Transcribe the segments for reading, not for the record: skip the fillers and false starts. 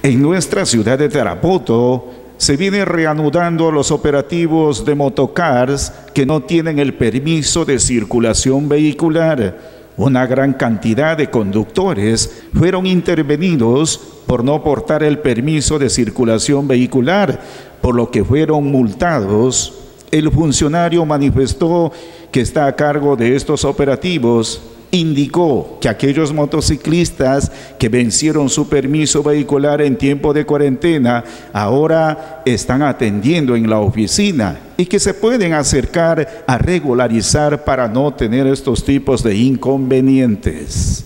En nuestra ciudad de Tarapoto se vienen reanudando los operativos de motocars que no tienen el permiso de circulación vehicular. Una gran cantidad de conductores fueron intervenidos por no portar el permiso de circulación vehicular, por lo que fueron multados. El funcionario manifestó que está a cargo de estos operativos. Indicó que aquellos motociclistas que vencieron su permiso vehicular en tiempo de cuarentena ahora están atendiendo en la oficina y que se pueden acercar a regularizar para no tener estos tipos de inconvenientes.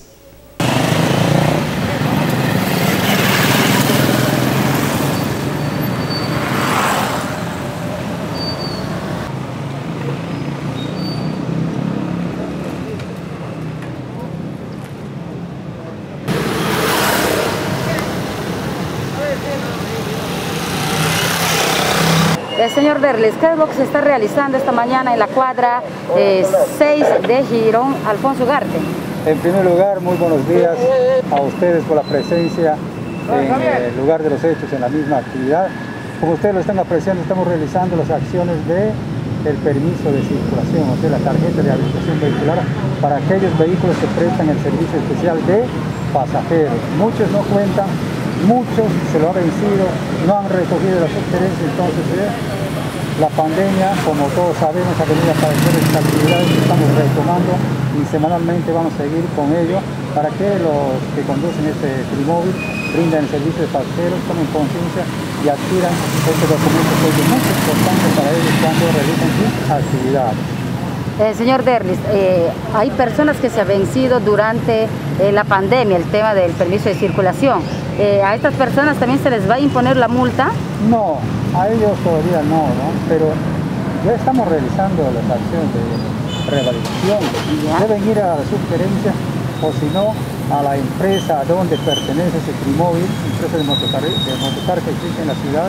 Señor Derlis, ¿qué es lo que se está realizando esta mañana en la cuadra 6 de Girón, Alfonso Ugarte? En primer lugar, muy buenos días a ustedes por la presencia en el lugar de los hechos, en la misma actividad. Como ustedes lo están apreciando, estamos realizando las acciones del permiso de circulación, o sea, la tarjeta de habilitación vehicular para aquellos vehículos que prestan el servicio especial de pasajeros. Muchos no cuentan, muchos se lo han vencido, no han recogido la sugerencia, entonces la pandemia, como todos sabemos, ha venido a aparecer estas actividades que estamos retomando y semanalmente vamos a seguir con ello para que los que conducen este trimóvil brindan el servicio de pasajeros, tomen conciencia y adquieran este documento que es muy importante para ellos cuando realizan sus actividades. Señor Derlis, hay personas que se han vencido durante la pandemia, el tema del permiso de circulación. ¿A estas personas también se les va a imponer la multa? No, a ellos todavía no, pero ya estamos realizando las acciones de revalidación. Deben ir a la sugerencia o si no a la empresa donde pertenece ese trimóvil, empresa de motocar que existe en la ciudad,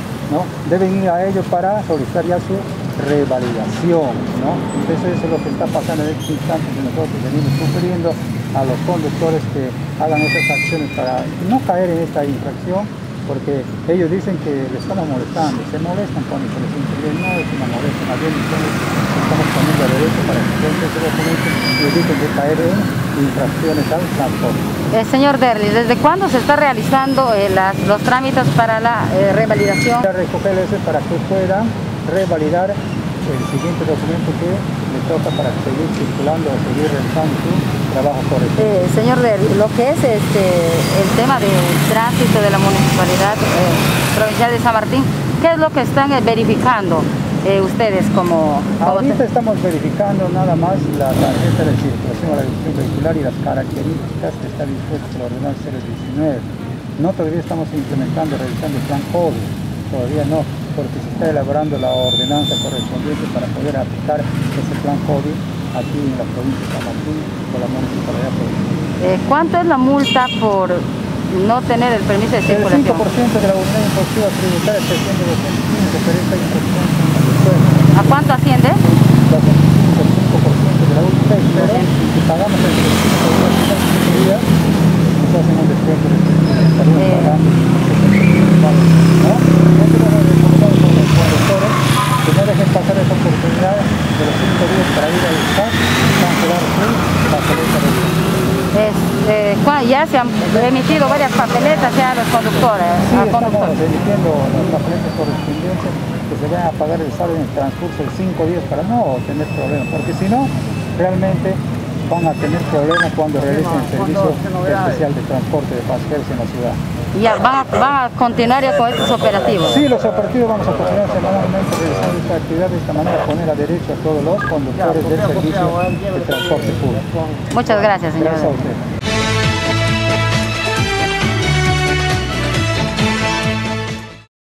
deben ir a ellos para solicitar ya su revalidación, Entonces eso es lo que está pasando en estos instantes y nosotros venimos sugiriendo a los conductores que hagan esas acciones para no caer en esta infracción, porque ellos dicen que le estamos molestando, se molestan cuando se les interviene, no es una molestia, más bien nosotros estamos poniendo a derecho para que ese documento y eviten de caer en infracciones al transporte. Señor Derlis, ¿desde cuándo se está realizando los trámites para la revalidación? Para recogerles para que puedan revalidar el siguiente documento que le toca para seguir circulando o seguir realizando su trabajo correcto. Señor Derlis, lo que es el tema del tránsito de la Municipalidad Provincial de San Martín, ¿qué es lo que están verificando ustedes como... Ahorita estamos verificando nada más la tarjeta de circulación a la dirección vehicular y las características que está dispuesta por la ordenanza 019. No todavía estamos implementando, realizando el plan COVID, todavía no, porque se está elaborando la ordenanza correspondiente para poder aplicar ese plan COVID aquí en la provincia de San Martín por la Municipalidad Provincial. ¿Cuánto es la multa por no tener el permiso de circulación? El 5% de la unidad impositiva tributaria se asciende de 215, pero esta infracción ¿a cuánto asciende? El 5% de la UTP, pero si pagamos el 5% de la días, nos hacen un descuento de estaríamos pagando que no dejen pasar esa oportunidad de los 5 días para ir a buscar y cancelar su papeleta de ya se han emitido varias papeletas ya a los conductores. Sí, estamos emitiendo las papeletas correspondientes que se vayan a pagar el saldo en el transcurso de 5 días para no tener problemas, porque si no, realmente van a tener problemas cuando realicen el servicio especial de transporte de pasajeros en la ciudad. ¿Ya va a continuar ya con estos operativos? Sí, los operativos vamos a continuar semanalmente realizando esta actividad, de esta manera poner a derecho a todos los conductores del servicio de transporte público. Muchas gracias, señor. Gracias a usted.